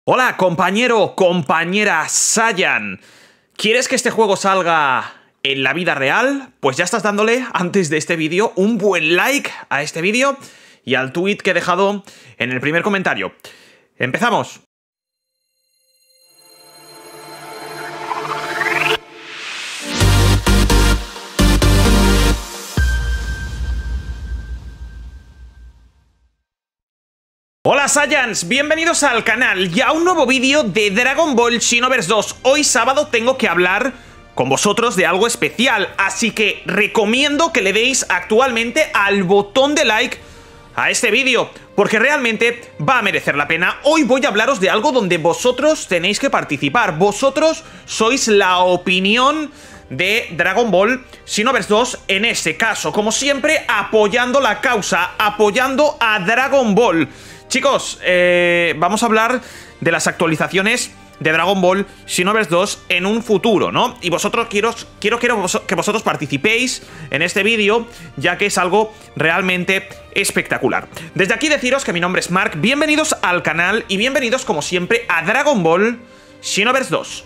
Hola, compañero, compañera Saiyan. ¿Quieres que este juego salga en la vida real? Pues ya estás dándole, antes de este vídeo, un buen like a este vídeo y al tweet que he dejado en el primer comentario. ¡Empezamos! Hola Saiyans, bienvenidos al canal y a un nuevo vídeo de Dragon Ball Xenoverse 2. Hoy sábado tengo que hablar con vosotros de algo especial, así que recomiendo que le deis actualmente al botón de like a este vídeo, porque realmente va a merecer la pena. Hoy voy a hablaros de algo donde vosotros tenéis que participar. Vosotros sois la opinión de Dragon Ball Xenoverse 2, en este caso, como siempre, apoyando la causa, apoyando a Dragon Ball. Chicos, vamos a hablar de las actualizaciones de Dragon Ball Xenoverse 2 en un futuro, ¿no? Y vosotros quiero que vosotros participéis en este vídeo, ya que es algo realmente espectacular. Desde aquí deciros que mi nombre es Mark, bienvenidos al canal y bienvenidos como siempre a Dragon Ball Xenoverse 2.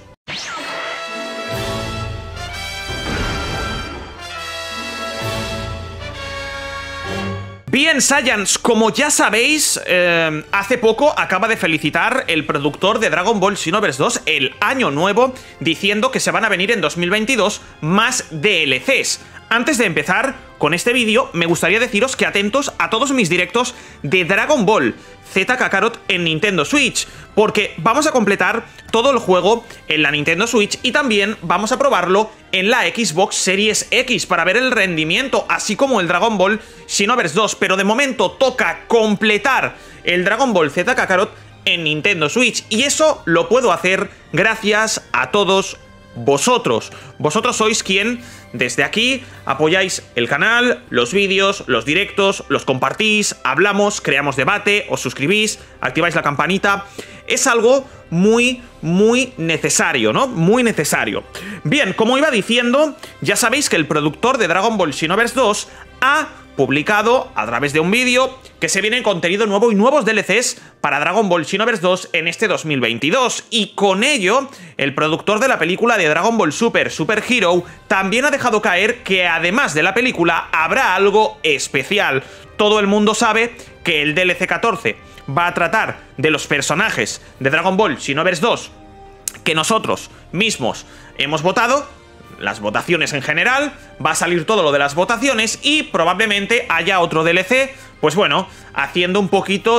Bien, Saiyans, como ya sabéis, hace poco acaba de felicitar el productor de Dragon Ball Xenoverse 2 el año nuevo, diciendo que se van a venir en 2022 más DLCs. Antes de empezar con este vídeo, me gustaría deciros que atentos a todos mis directos de Dragon Ball Z Kakarot en Nintendo Switch, porque vamos a completar todo el juego en la Nintendo Switch y también vamos a probarlo en la Xbox Series X para ver el rendimiento, así como el Dragon Ball Xenoverse 2, pero de momento toca completar el Dragon Ball Z Kakarot en Nintendo Switch, y eso lo puedo hacer gracias a todos vosotros. Vosotros sois quien desde aquí apoyáis el canal, los vídeos, los directos, los compartís, hablamos, creamos debate, os suscribís, activáis la campanita. Es algo muy necesario, ¿no? Muy necesario. Bien, como iba diciendo, ya sabéis que el productor de Dragon Ball Xenoverse 2 ha publicado a través de un vídeo que se viene contenido nuevo y nuevos DLCs para Dragon Ball Xenoverse 2 en este 2022. Y con ello, el productor de la película de Dragon Ball Super Hero también ha dejado caer que además de la película habrá algo especial. Todo el mundo sabe que el DLC 14 va a tratar de los personajes de Dragon Ball Xenoverse 2 que nosotros mismos hemos votado. Las votaciones en general, va a salir todo lo de las votaciones y probablemente haya otro DLC, pues bueno, haciendo un poquito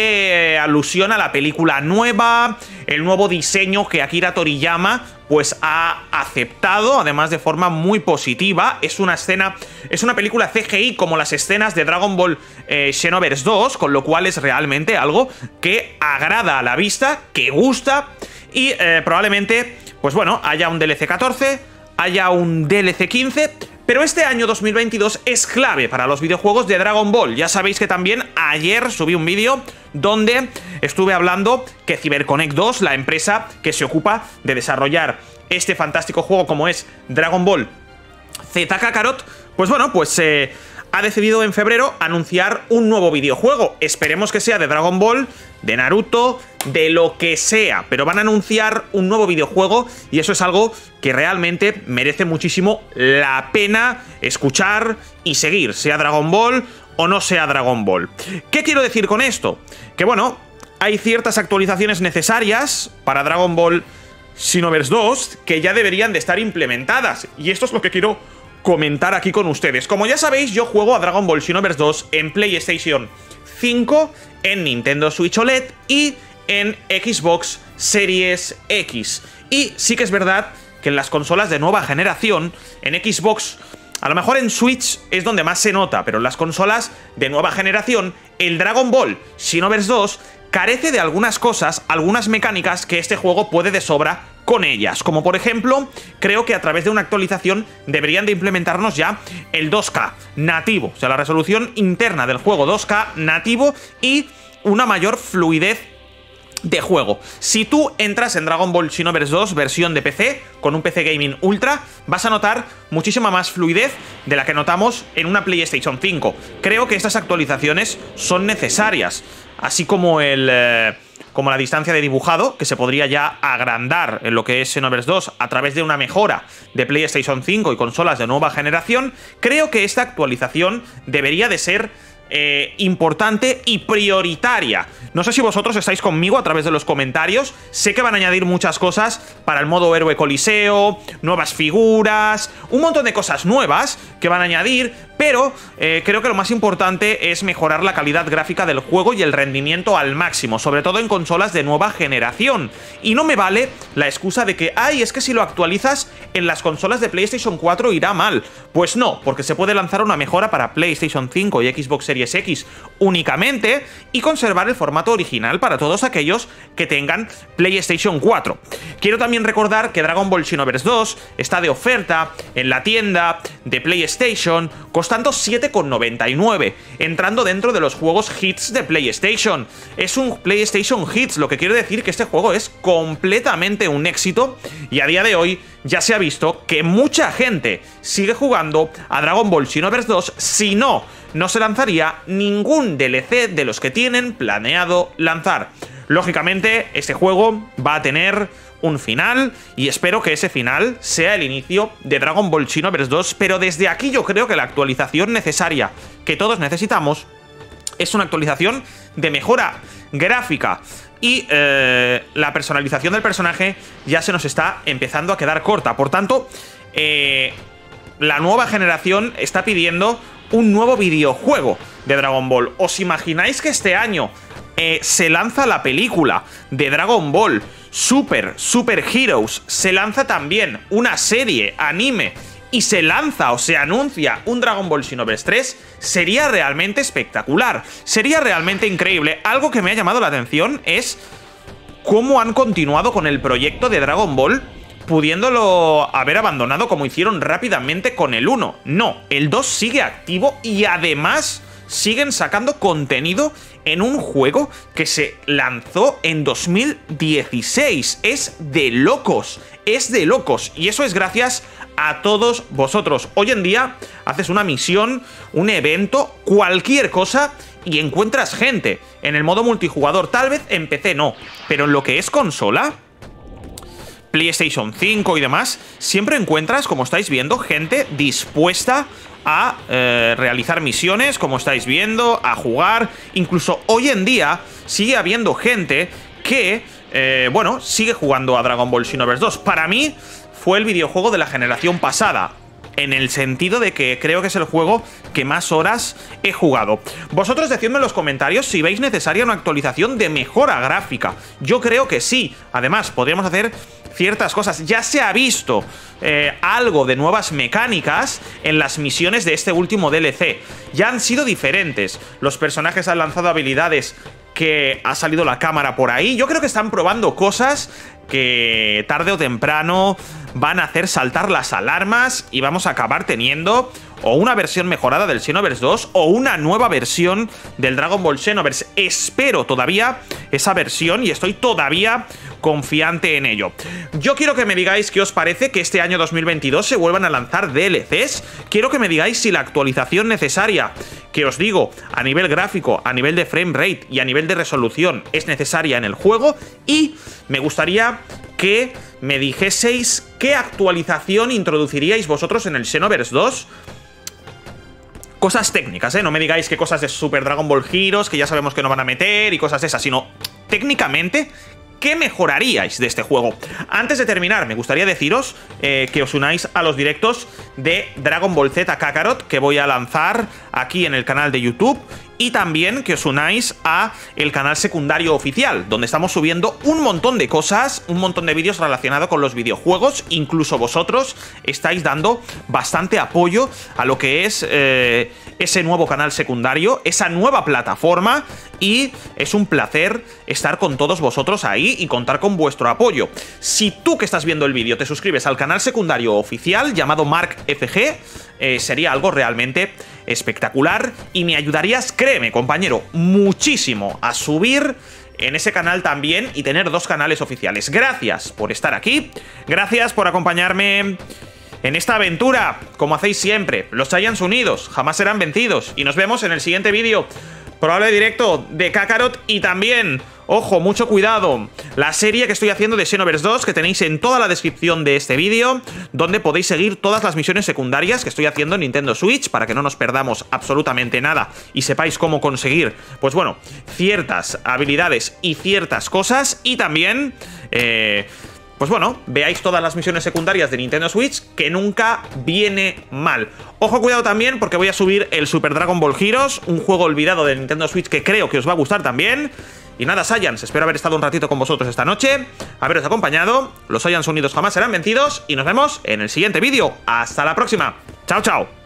de alusión a la película nueva, el nuevo diseño que Akira Toriyama pues ha aceptado, además de forma muy positiva. Es una película CGI como las escenas de Dragon Ball Xenoverse 2, con lo cual es realmente algo que agrada a la vista, que gusta, y probablemente, pues bueno, haya un DLC 14, haya un DLC 15, pero este año 2022 es clave para los videojuegos de Dragon Ball. Ya sabéis que también ayer subí un vídeo donde estuve hablando que CyberConnect 2, la empresa que se ocupa de desarrollar este fantástico juego como es Dragon Ball Z Kakarot, pues bueno, pues ha decidido en febrero anunciar un nuevo videojuego. Esperemos que sea de Dragon Ball, de Naruto, de lo que sea, pero van a anunciar un nuevo videojuego y eso es algo que realmente merece muchísimo la pena escuchar y seguir, sea Dragon Ball o no sea Dragon Ball. ¿Qué quiero decir con esto? Que bueno, hay ciertas actualizaciones necesarias para Dragon Ball Xenoverse 2 que ya deberían de estar implementadas, y esto es lo que quiero comentar aquí con ustedes. Como ya sabéis, yo juego a Dragon Ball Xenoverse 2 en PlayStation 5, en Nintendo Switch OLED y en Xbox Series X. Y sí que es verdad que en las consolas de nueva generación, en Xbox, a lo mejor en Switch es donde más se nota, pero en las consolas de nueva generación, el Dragon Ball Xenoverse 2 carece de algunas cosas, algunas mecánicas que este juego puede de sobra con ellas. Como por ejemplo, creo que a través de una actualización deberían de implementarnos ya el 2K nativo, o sea, la resolución interna del juego 2K nativo y una mayor fluidez de juego. Si tú entras en Dragon Ball Xenoverse 2 versión de PC, con un PC Gaming Ultra, vas a notar muchísima más fluidez de la que notamos en una PlayStation 5. Creo que estas actualizaciones son necesarias, así como el como la distancia de dibujado, que se podría ya agrandar en lo que es Xenoverse 2 a través de una mejora de PlayStation 5 y consolas de nueva generación, creo que esta actualización debería de ser importante y prioritaria. No sé si vosotros estáis conmigo a través de los comentarios. Sé que van a añadir muchas cosas para el modo héroe coliseo, nuevas figuras, un montón de cosas nuevas que van a añadir, pero creo que lo más importante es mejorar la calidad gráfica del juego y el rendimiento al máximo, sobre todo en consolas de nueva generación. Y no me vale la excusa de que, ay, es que si lo actualizas en las consolas de PlayStation 4 irá mal. Pues no, porque se puede lanzar una mejora para PlayStation 5 y Xbox Series X únicamente y conservar el formato original para todos aquellos que tengan PlayStation 4. Quiero también recordar que Dragon Ball Xenoverse 2 está de oferta en la tienda de PlayStation, costando 7,99, entrando dentro de los juegos hits de PlayStation. Es un PlayStation Hits, lo que quiere decir que este juego es completamente un éxito y a día de hoy ya se ha visto que mucha gente sigue jugando a Dragon Ball Xenoverse 2, si no se lanzaría ningún DLC de los que tienen planeado lanzar. Lógicamente, este juego va a tener un final y espero que ese final sea el inicio de Dragon Ball Xenoverse 2, pero desde aquí yo creo que la actualización necesaria que todos necesitamos es una actualización de mejora gráfica y la personalización del personaje ya se nos está empezando a quedar corta. Por tanto, la nueva generación está pidiendo un nuevo videojuego de Dragon Ball. ¿Os imagináis que este año se lanza la película de Dragon Ball Super Heroes? Se lanza también una serie, anime, y se lanza o se anuncia un Dragon Ball Xenoverse 3, sería realmente espectacular, sería realmente increíble. Algo que me ha llamado la atención es cómo han continuado con el proyecto de Dragon Ball, pudiéndolo haber abandonado como hicieron rápidamente con el 1. No, el 2 sigue activo y además siguen sacando contenido en un juego que se lanzó en 2016. Es de locos, es de locos. Y eso es gracias a todos vosotros. Hoy en día haces una misión, un evento, cualquier cosa y encuentras gente en el modo multijugador. Tal vez en PC no, pero en lo que es consola, PlayStation 5 y demás, siempre encuentras, como estáis viendo, gente dispuesta a realizar misiones, como estáis viendo, a jugar. Incluso hoy en día sigue habiendo gente que, bueno, sigue jugando a Dragon Ball Xenoverse 2. Para mí fue el videojuego de la generación pasada, en el sentido de que creo que es el juego que más horas he jugado. Vosotros decidme en los comentarios si veis necesaria una actualización de mejora gráfica. Yo creo que sí. Además, podríamos hacer ciertas cosas. Ya se ha visto algo de nuevas mecánicas en las misiones de este último DLC. Ya han sido diferentes. Los personajes han lanzado habilidades que ha salido la cámara por ahí. Yo creo que están probando cosas que tarde o temprano van a hacer saltar las alarmas y vamos a acabar teniendo o una versión mejorada del Xenoverse 2 o una nueva versión del Dragon Ball Xenoverse. Espero todavía esa versión y estoy todavía confiante en ello. Yo quiero que me digáis qué os parece que este año 2022 se vuelvan a lanzar DLCs. Quiero que me digáis si la actualización necesaria, que os digo, a nivel gráfico, a nivel de frame rate y a nivel de resolución, es necesaria en el juego. Y me gustaría que me dijeseis qué actualización introduciríais vosotros en el Xenoverse 2. Cosas técnicas, ¿eh? No me digáis que cosas de Super Dragon Ball Heroes, que ya sabemos que no van a meter y cosas de esas, sino técnicamente, ¿qué mejoraríais de este juego? Antes de terminar, me gustaría deciros que os unáis a los directos de Dragon Ball Z Kakarot que voy a lanzar aquí en el canal de YouTube. Y también que os unáis a el canal secundario oficial, donde estamos subiendo un montón de cosas, un montón de vídeos relacionados con los videojuegos. Incluso vosotros estáis dando bastante apoyo a lo que es ese nuevo canal secundario, esa nueva plataforma. Y es un placer estar con todos vosotros ahí y contar con vuestro apoyo. Si tú que estás viendo el vídeo te suscribes al canal secundario oficial llamado MarkFG, sería algo realmente espectacular y me ayudarías, créeme, compañero, muchísimo a subir en ese canal también y tener dos canales oficiales. Gracias por estar aquí, gracias por acompañarme en esta aventura, como hacéis siempre. Los Saiyans unidos jamás serán vencidos y nos vemos en el siguiente vídeo, probable directo de Kakarot, y también Ojo, mucho cuidado. La serie que estoy haciendo de Xenoverse 2, que tenéis en toda la descripción de este vídeo, donde podéis seguir todas las misiones secundarias que estoy haciendo en Nintendo Switch, para que no nos perdamos absolutamente nada y sepáis cómo conseguir, pues bueno, ciertas habilidades y ciertas cosas. Y también, pues bueno, veáis todas las misiones secundarias de Nintendo Switch, que nunca viene mal. Ojo, cuidado también, porque voy a subir el Super Dragon Ball Heroes, un juego olvidado de Nintendo Switch que creo que os va a gustar también. Y nada, Saiyans, espero haber estado un ratito con vosotros esta noche, haberos acompañado. Los Saiyans unidos jamás serán vencidos y nos vemos en el siguiente vídeo. ¡Hasta la próxima! ¡Chao, chao!